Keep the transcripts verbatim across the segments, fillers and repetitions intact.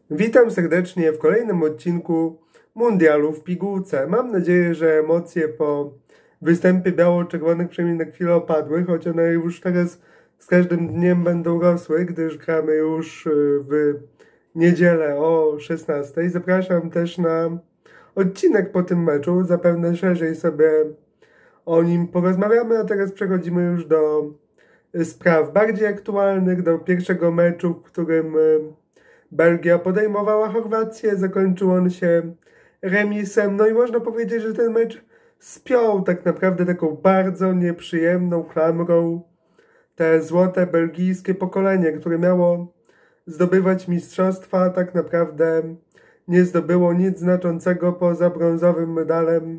Witam serdecznie w kolejnym odcinku Mundialu w pigułce. Mam nadzieję, że emocje po występie biało-czerwonych przynajmniej na chwilę opadły, choć one już teraz z każdym dniem będą rosły, gdyż gramy już w niedzielę o szesnastej. Zapraszam też na odcinek po tym meczu, zapewne szerzej sobie o nim porozmawiamy, a teraz przechodzimy już do spraw bardziej aktualnych, do pierwszego meczu, w którym Belgia podejmowała Chorwację, zakończył on się remisem, no i można powiedzieć, że ten mecz spiął tak naprawdę taką bardzo nieprzyjemną klamrą te złote belgijskie pokolenie, które miało zdobywać mistrzostwa, tak naprawdę nie zdobyło nic znaczącego poza brązowym medalem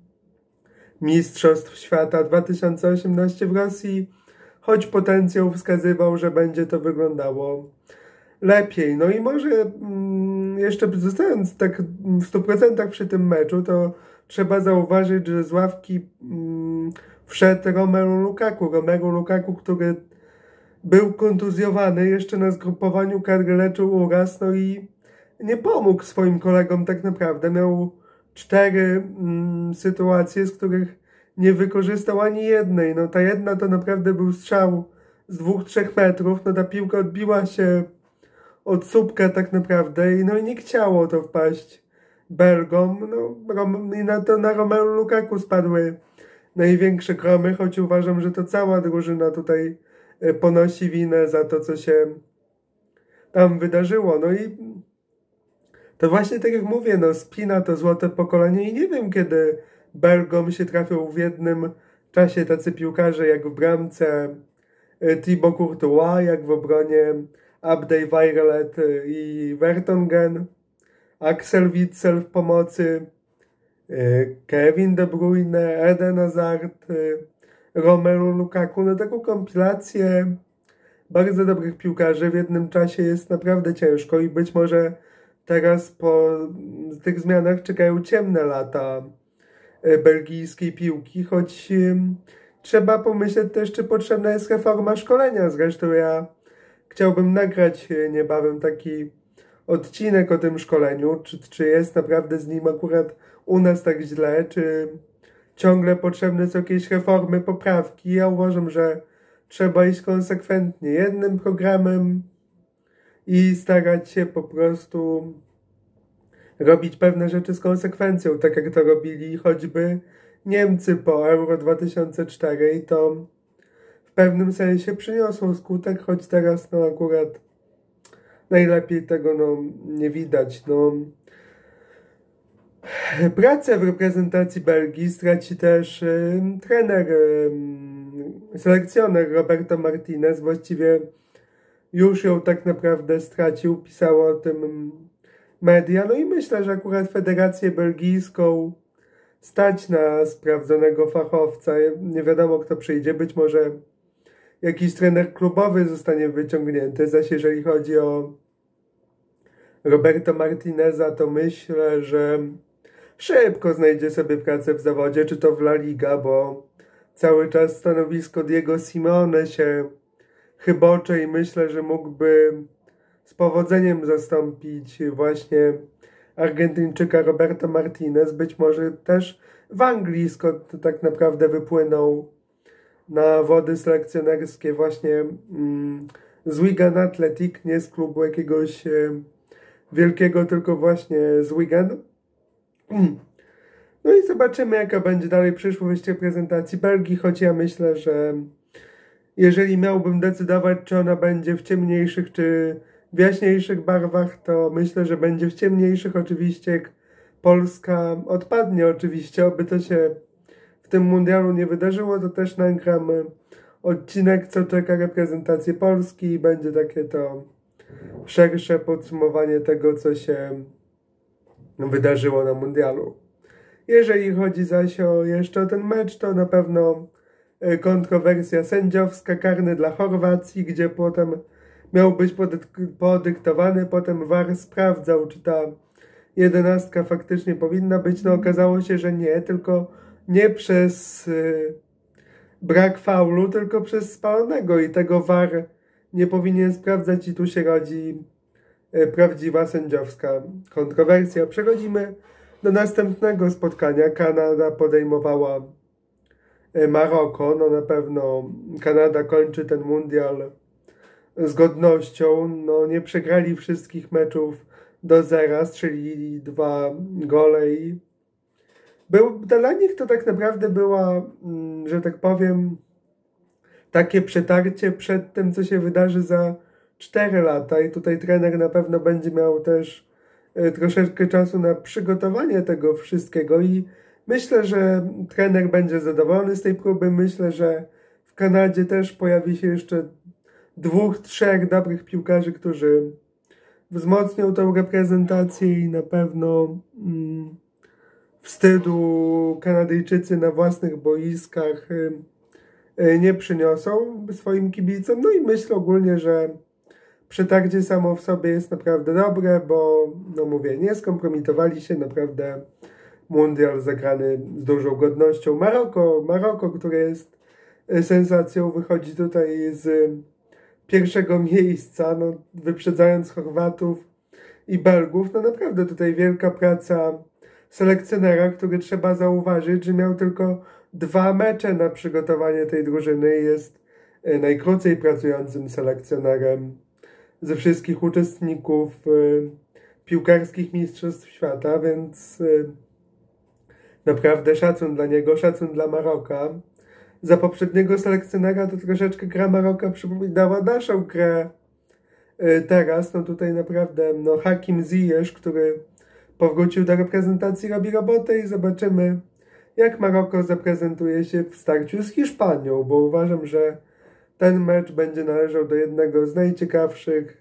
Mistrzostw Świata dwa tysiące osiemnaście w Rosji, choć potencjał wskazywał, że będzie to wyglądało lepiej. No i może mm, jeszcze zostając tak w stu procentach przy tym meczu, to trzeba zauważyć, że z ławki mm, wszedł Romelu Lukaku. Romelu Lukaku, który był kontuzjowany, jeszcze na zgrupowaniu kadry leczył uraz, no i nie pomógł swoim kolegom tak naprawdę. Miał cztery mm, sytuacje, z których nie wykorzystał ani jednej. No ta jedna to naprawdę był strzał z dwóch, trzech metrów. No ta piłka odbiła się od słupka tak naprawdę i no i nie chciało to wpaść Belgom. No, i na to na Romelu Lukaku spadły największe gromy, choć uważam, że to cała drużyna tutaj ponosi winę za to, co się tam wydarzyło. No i to właśnie tak jak mówię, no spina to złote pokolenie i nie wiem, kiedy Belgom się trafią w jednym czasie tacy piłkarze jak w bramce Thibaut Courtois, jak w obronie Abdej Weirelet i Vertonghen, Axel Witsel w pomocy, Kevin De Bruyne, Eden Hazard, Romelu Lukaku. No taką kompilację bardzo dobrych piłkarzy w jednym czasie jest naprawdę ciężko i być może teraz po tych zmianach czekają ciemne lata belgijskiej piłki, choć trzeba pomyśleć też, czy potrzebna jest reforma szkolenia. Zresztą ja chciałbym nagrać niebawem taki odcinek o tym szkoleniu, czy, czy jest naprawdę z nim akurat u nas tak źle, czy ciągle potrzebne są jakieś reformy, poprawki. Ja uważam, że trzeba iść konsekwentnie jednym programem i starać się po prostu robić pewne rzeczy z konsekwencją, tak jak to robili choćby Niemcy po Euro dwa tysiące cztery i to w pewnym sensie przyniosło skutek, choć teraz no akurat najlepiej tego no nie widać. No. Pracę w reprezentacji Belgii straci też y, trener, y, selekcjoner Roberto Martinez, właściwie już ją tak naprawdę stracił, pisało o tym media, no i myślę, że akurat Federację Belgijską stać na sprawdzonego fachowca, nie wiadomo kto przyjdzie, być może jakiś trener klubowy zostanie wyciągnięty, zaś jeżeli chodzi o Roberto Martineza, to myślę, że szybko znajdzie sobie pracę w zawodzie, czy to w La Liga, bo cały czas stanowisko Diego Simeone się chybocze i myślę, że mógłby z powodzeniem zastąpić właśnie Argentyńczyka Roberto Martinez. Być może też w Anglii, skąd tak naprawdę wypłynął na wody selekcjonerskie właśnie mm, z Wigan Athletic, nie z klubu jakiegoś e, wielkiego, tylko właśnie z Wigan. Mm. No i zobaczymy, jaka będzie dalej przyszłość reprezentacji Belgii, choć ja myślę, że jeżeli miałbym decydować, czy ona będzie w ciemniejszych, czy w jaśniejszych barwach, to myślę, że będzie w ciemniejszych. Oczywiście, jak Polska odpadnie, oczywiście, oby to się w tym mundialu nie wydarzyło, to też nagram odcinek, co czeka reprezentację Polski i będzie takie to szersze podsumowanie tego, co się wydarzyło na mundialu. Jeżeli chodzi zaś o jeszcze o ten mecz, to na pewno kontrowersja sędziowska, karny dla Chorwacji, gdzie potem miał być podyktowany, potem V A R sprawdzał, czy ta jedenastka faktycznie powinna być. No okazało się, że nie, tylko nie przez y, brak faulu, tylko przez spalonego i tego V A R nie powinien sprawdzać i tu się rodzi prawdziwa sędziowska kontrowersja. Przechodzimy do następnego spotkania. Kanada podejmowała Maroko. No na pewno Kanada kończy ten mundial z godnością. No nie przegrali wszystkich meczów do zera, strzelili dwa gole i był, dla nich to tak naprawdę była, że tak powiem, takie przetarcie przed tym, co się wydarzy za cztery lata i tutaj trener na pewno będzie miał też troszeczkę czasu na przygotowanie tego wszystkiego i myślę, że trener będzie zadowolony z tej próby. Myślę, że w Kanadzie też pojawi się jeszcze dwóch, trzech dobrych piłkarzy, którzy wzmocnią tą reprezentację i na pewno mm, wstydu Kanadyjczycy na własnych boiskach y, y, nie przyniosą swoim kibicom. No i myślę ogólnie, że przetarcie samo w sobie jest naprawdę dobre, bo no mówię, nie skompromitowali się, naprawdę mundial zagrany z dużą godnością. Maroko, Maroko, które jest sensacją, wychodzi tutaj z pierwszego miejsca, no, wyprzedzając Chorwatów i Belgów. No naprawdę tutaj wielka praca selekcjonera, który trzeba zauważyć, że miał tylko dwa mecze na przygotowanie tej drużyny. Jest najkrócej pracującym selekcjonerem ze wszystkich uczestników y, piłkarskich mistrzostw świata, więc y, naprawdę szacun dla niego, szacun dla Maroka. Za poprzedniego selekcjonera to troszeczkę gra Maroka przypominała naszą grę y, teraz. No tutaj naprawdę no, Hakim Ziyech, który powrócił do reprezentacji, robi robotę i zobaczymy, jak Maroko zaprezentuje się w starciu z Hiszpanią, bo uważam, że ten mecz będzie należał do jednego z najciekawszych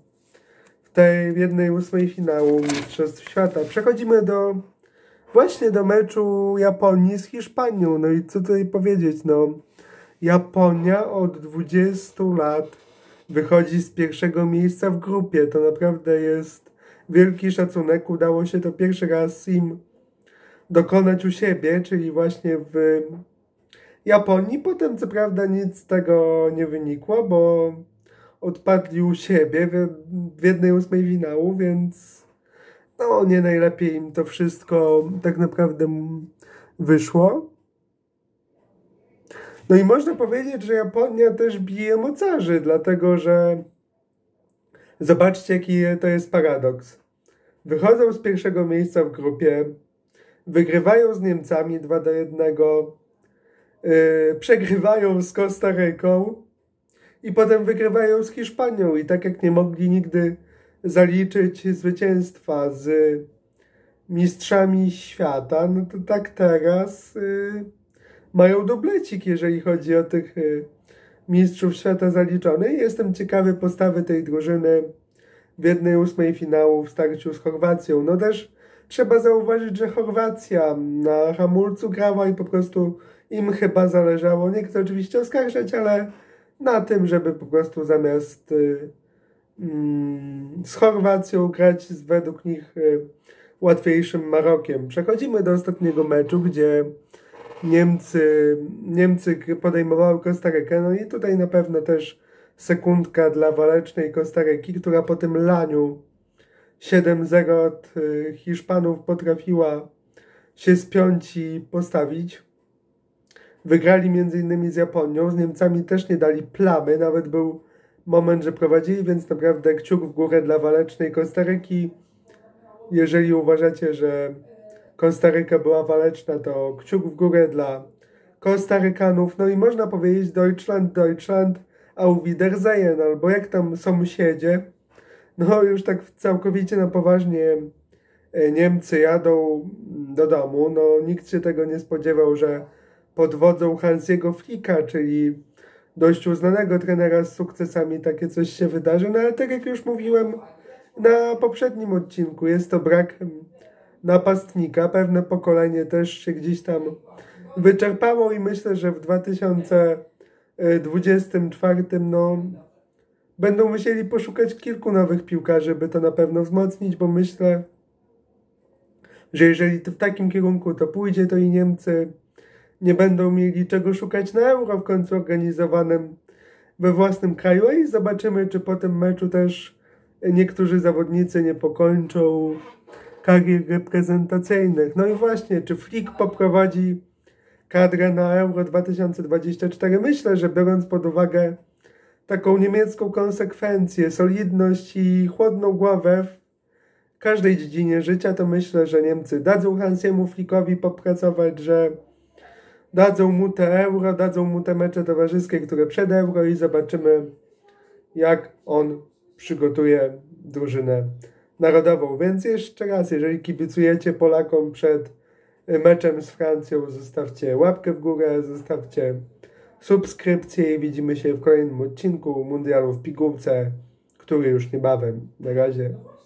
w tej jednej ósmej finału Mistrzostw Świata. Przechodzimy do właśnie do meczu Japonii z Hiszpanią. No i co tutaj powiedzieć? No, Japonia od dwudziestu lat wychodzi z pierwszego miejsca w grupie. To naprawdę jest wielki szacunek. Udało się to pierwszy raz im dokonać u siebie, czyli właśnie w Japonii. Potem co prawda nic z tego nie wynikło, bo odpadli u siebie w jednej ósmej finału, więc no nie najlepiej im to wszystko tak naprawdę wyszło. No i można powiedzieć, że Japonia też bije mocarzy, dlatego że zobaczcie, jaki to jest paradoks. Wychodzą z pierwszego miejsca w grupie, wygrywają z Niemcami dwa do jednego, Yy, przegrywają z Kostaryką i potem wygrywają z Hiszpanią i tak jak nie mogli nigdy zaliczyć zwycięstwa z mistrzami świata, no to tak teraz yy, mają dublecik, jeżeli chodzi o tych yy, mistrzów świata zaliczonych. Jestem ciekawy postawy tej drużyny w jednej ósmej finału w starciu z Chorwacją. No też trzeba zauważyć, że Chorwacja na hamulcu grała i po prostu im chyba zależało, nie chcę oczywiście oskarżać, ale na tym, żeby po prostu zamiast y, mm, z Chorwacją grać z według nich y, łatwiejszym Marokiem. Przechodzimy do ostatniego meczu, gdzie Niemcy, Niemcy podejmowały Kostarykę, no i tutaj na pewno też sekundka dla walecznej Kostaryki, która po tym laniu siedem zero od y, Hiszpanów potrafiła się spiąć i postawić. Wygrali między innymi z Japonią, z Niemcami też nie dali plamy, nawet był moment, że prowadzili, więc naprawdę kciuk w górę dla walecznej Kostaryki. Jeżeli uważacie, że Kostaryka była waleczna, to kciuk w górę dla Kostarykanów. No i można powiedzieć Deutschland, Deutschland, auf Wiedersehen, albo jak tam sąsiedzie. No już tak całkowicie na poważnie Niemcy jadą do domu. No nikt się tego nie spodziewał, że pod wodzą Hansiego Flicka, czyli dość uznanego trenera z sukcesami, takie coś się wydarzy. No ale tak jak już mówiłem na poprzednim odcinku, jest to brak napastnika. Pewne pokolenie też się gdzieś tam wyczerpało i myślę, że w dwa tysiące dwudziestym czwartym no, będą musieli poszukać kilku nowych piłkarzy, by to na pewno wzmocnić, bo myślę, że jeżeli to w takim kierunku to pójdzie, to i Niemcy nie będą mieli czego szukać na Euro w końcu organizowanym we własnym kraju. I zobaczymy, czy po tym meczu też niektórzy zawodnicy nie pokończą karier reprezentacyjnych. No i właśnie, czy Flick poprowadzi kadrę na Euro dwa tysiące dwudzieste czwarte? Myślę, że biorąc pod uwagę taką niemiecką konsekwencję, solidność i chłodną głowę w każdej dziedzinie życia, to myślę, że Niemcy dadzą Hansiemu Flickowi popracować, że dadzą mu te Euro, dadzą mu te mecze towarzyskie, które przed Euro i zobaczymy, jak on przygotuje drużynę narodową. Więc jeszcze raz, jeżeli kibicujecie Polakom przed meczem z Francją, zostawcie łapkę w górę, zostawcie subskrypcję i widzimy się w kolejnym odcinku Mundialu w pigułce, który już niebawem. Na razie.